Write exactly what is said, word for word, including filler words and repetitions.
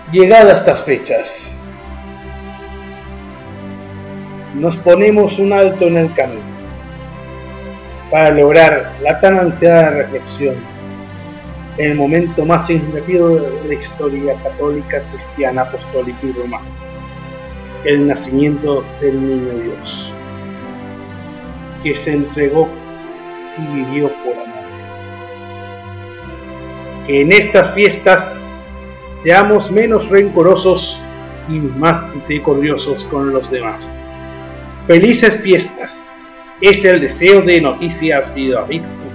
Llegadas estas fechas, nos ponemos un alto en el camino para lograr la tan ansiada reflexión en el momento más significativo de la historia católica, cristiana, apostólica y romana, el nacimiento del Niño Dios, que se entregó y vivió por amor. Que en estas fiestas seamos menos rencorosos y más misericordiosos con los demás. Felices fiestas, es el deseo de Noticias Videoaviv.